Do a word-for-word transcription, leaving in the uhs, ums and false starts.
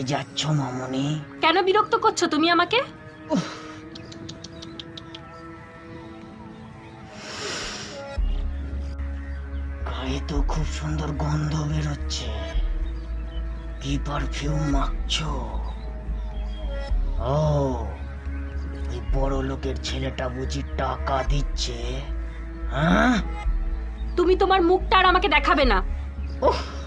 যাচ্ছ মামনি? কেন বিরক্ত করছো তুমি আমাকে? গায়ে তো খুব সুন্দর গন্ধ বেরোচ্ছে। কি পারফিউম মাখছো? ও, ওই বড় লোকের ছেলেটা বুঝি টাকা দিচ্ছে? হ্যাঁ, তুমি তোমার মুখটা আর আমাকে দেখাবে না। ওহ,